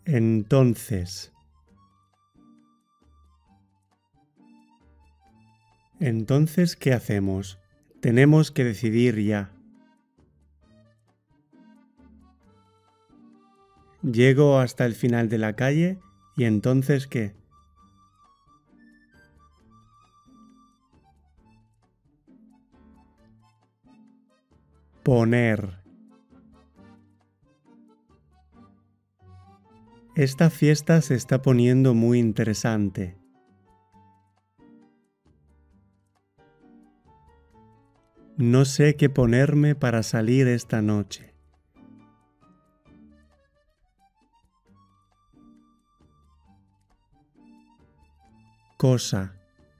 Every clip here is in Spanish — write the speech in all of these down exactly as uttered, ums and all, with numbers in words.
Entonces. Entonces, ¿qué hacemos? Tenemos que decidir ya. Llego hasta el final de la calle y entonces, ¿qué? Poner. Esta fiesta se está poniendo muy interesante. No sé qué ponerme para salir esta noche. Cosa.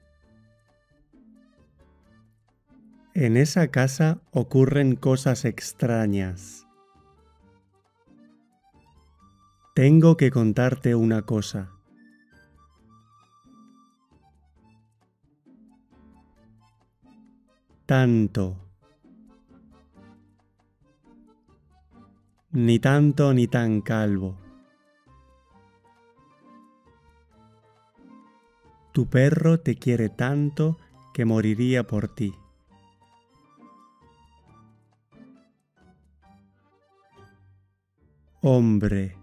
En esa casa ocurren cosas extrañas. Tengo que contarte una cosa. Tanto. Ni tanto ni tan calvo. Tu perro te quiere tanto que moriría por ti. Hombre.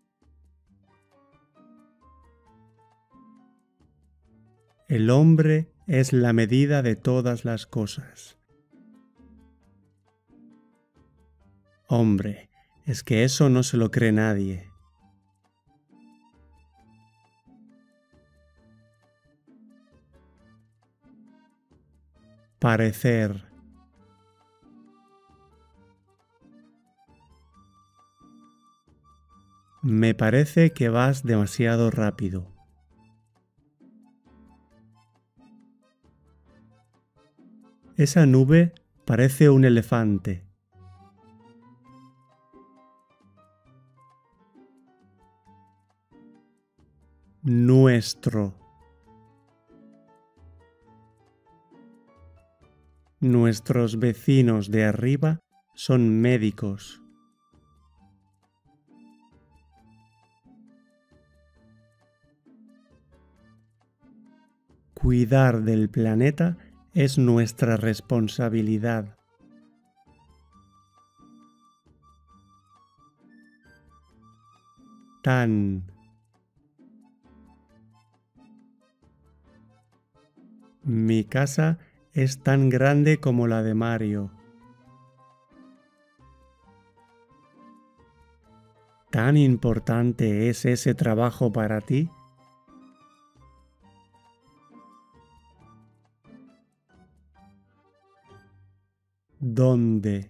El hombre es la medida de todas las cosas. Hombre, es que eso no se lo cree nadie. Parecer. Me parece que vas demasiado rápido. Esa nube parece un elefante. Nuestro. Nuestros vecinos de arriba son médicos. Cuidar del planeta es nuestra responsabilidad. Tan. Mi casa es tan grande como la de Mario. ¿Tan importante es ese trabajo para ti? ¿Dónde?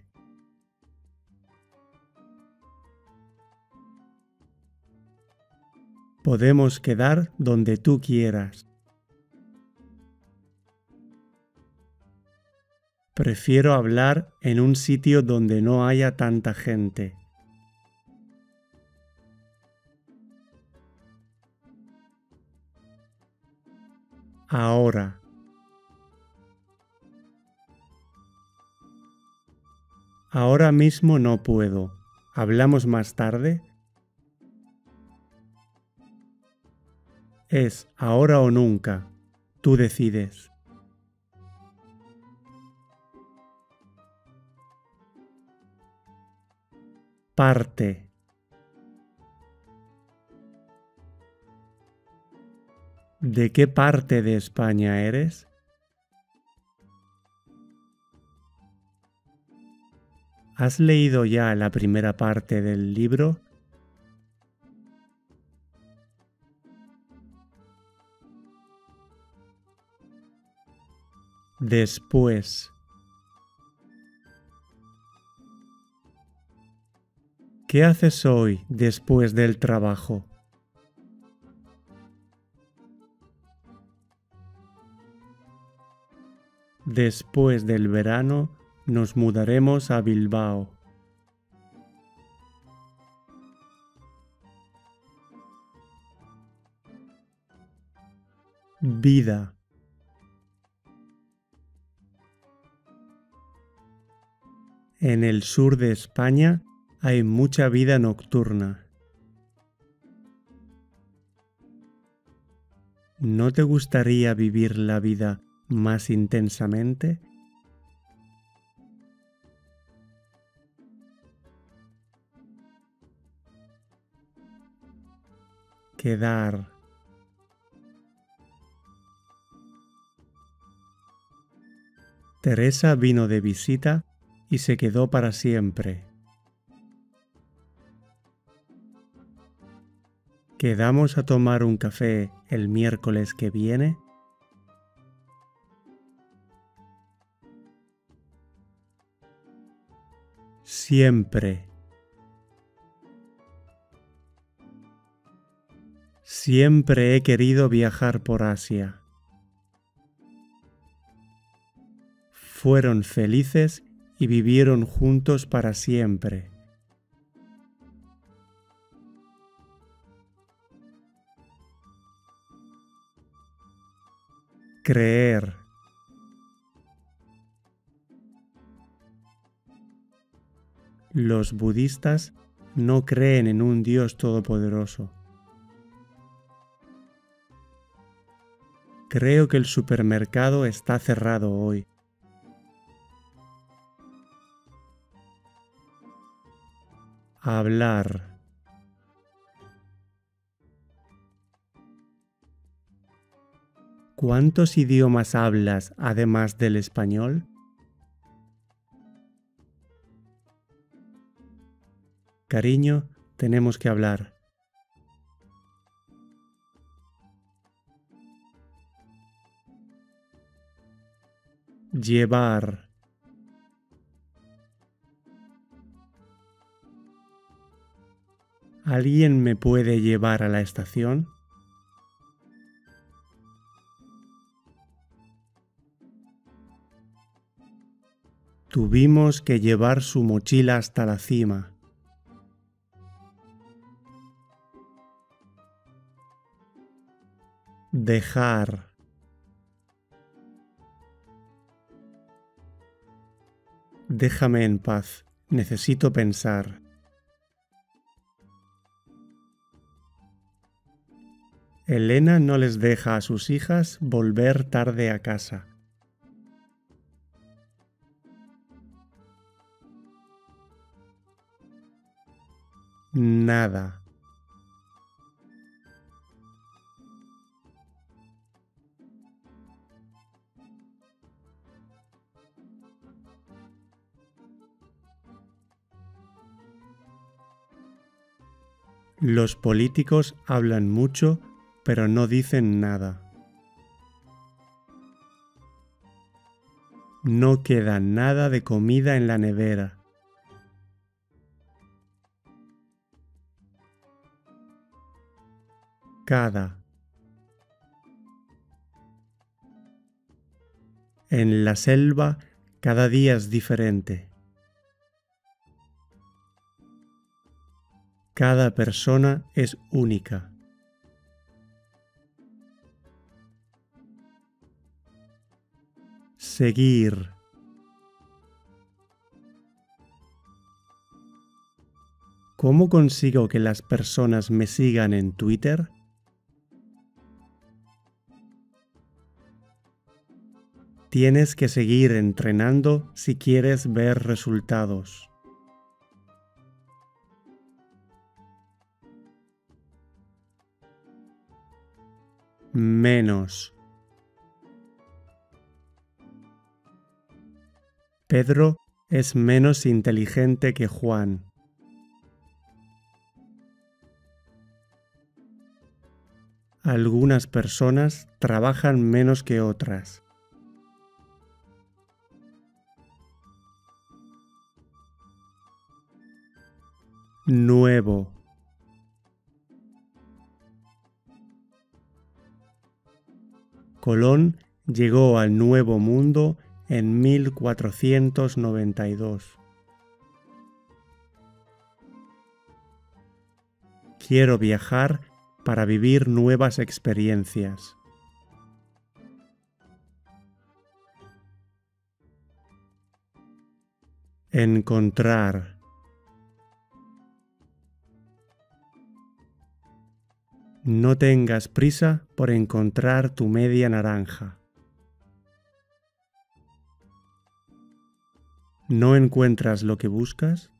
Podemos quedar donde tú quieras. Prefiero hablar en un sitio donde no haya tanta gente. Ahora. Ahora mismo no puedo. ¿Hablamos más tarde? Es ahora o nunca. Tú decides. Parte. ¿De qué parte de España eres? ¿Has leído ya la primera parte del libro? Después. ¿Qué haces hoy después del trabajo? Después del verano nos mudaremos a Bilbao. Vida. En el sur de España hay mucha vida nocturna. ¿No te gustaría vivir la vida más intensamente? Quedar. Teresa vino de visita y se quedó para siempre. ¿Quedamos a tomar un café el miércoles que viene? Siempre. Siempre he querido viajar por Asia. Fueron felices y vivieron juntos para siempre. Creer. Los budistas no creen en un Dios todopoderoso. Creo que el supermercado está cerrado hoy. Hablar. ¿Cuántos idiomas hablas además del español? Cariño, tenemos que hablar. Llevar. ¿Alguien me puede llevar a la estación? Tuvimos que llevar su mochila hasta la cima. Dejar. Déjame en paz. Necesito pensar. Elena no les deja a sus hijas volver tarde a casa. Nada. Los políticos hablan mucho, pero no dicen nada. No queda nada de comida en la nevera. Cada. En la selva, cada día es diferente. Cada persona es única. Seguir. ¿Cómo consigo que las personas me sigan en Twitter? Tienes que seguir entrenando si quieres ver resultados. Menos. Pedro es menos inteligente que Juan. Algunas personas trabajan menos que otras. Nuevo. Colón llegó al Nuevo Mundo en mil cuatrocientos noventa y dos. Quiero viajar para vivir nuevas experiencias. Encontrar. No tengas prisa por encontrar tu media naranja. ¿No encuentras lo que buscas?